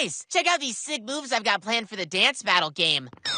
Guys, check out these sick moves I've got planned for the dance battle game.